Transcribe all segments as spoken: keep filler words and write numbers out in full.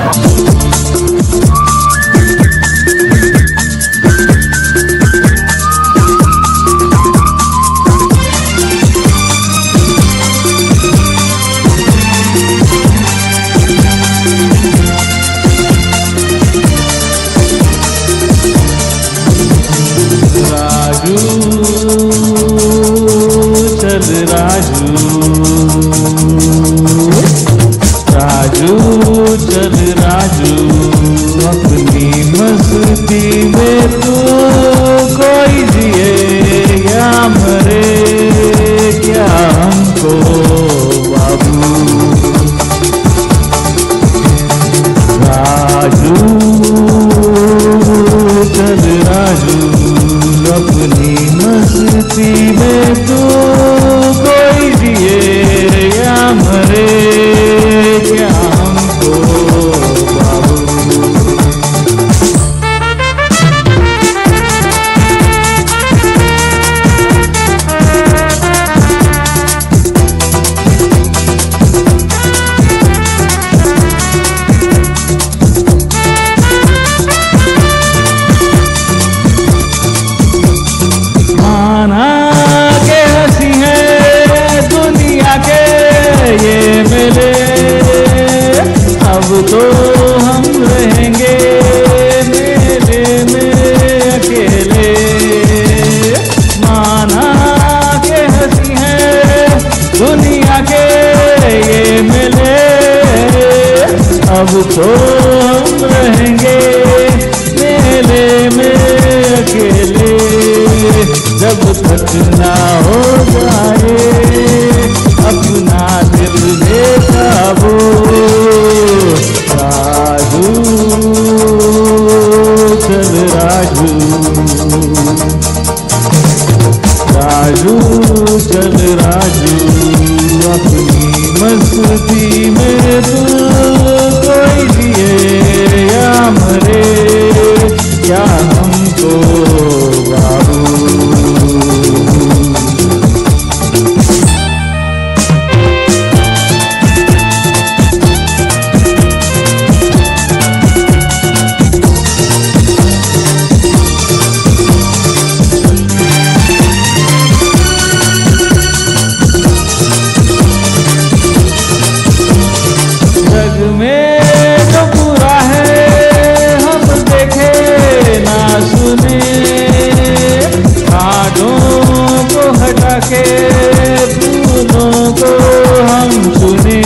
अब तो हम रहेंगे मेले में अकेले, जब तक ना हो जाए अपना दिल बेकाबू। राजू चल राजू, राजू चल राजू, अपनी मस्ती में तू कोई जिए या मरे, क्या हमको बाबू। जग में जो बुरा है हम देखे ना सुने, कांटों को हटा के फूलों को हम चुने।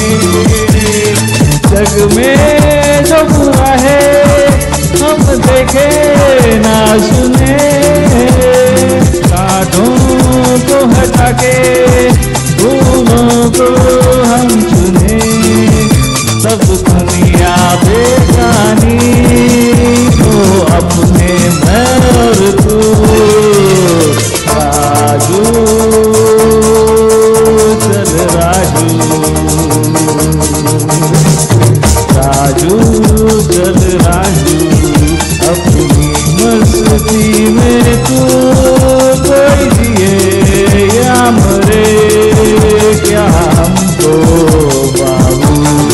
जग में जो बुरा है हम देखे ना सुने, कांटों को हटा के फूलों को हम चुने। सब दुनिया बेगानी तो अपने मैं और तू। राजू चल राजू, राजू चल राजू, अपनी मस्ती में तू कोई जिए या मरे, क्या हमको बाबू।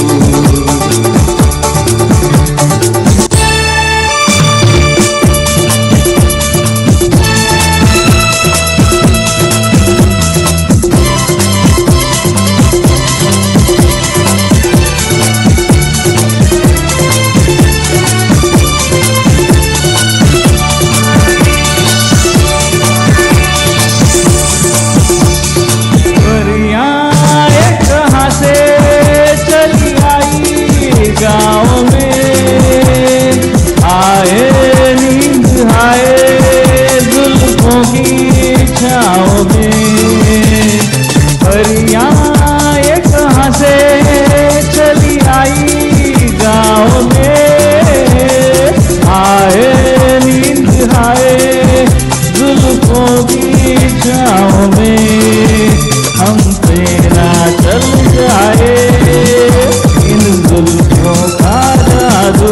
गाँव में आए नींद आए जुल्फों की छाँव में, परियां ये कहाँ से चली आई गाँव में। आए नींद आए जुल्फों की छाँव में, हम तेरा चल जाए इन जुल्फों का जादू।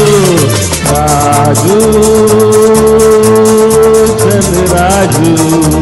राजू चल राजू,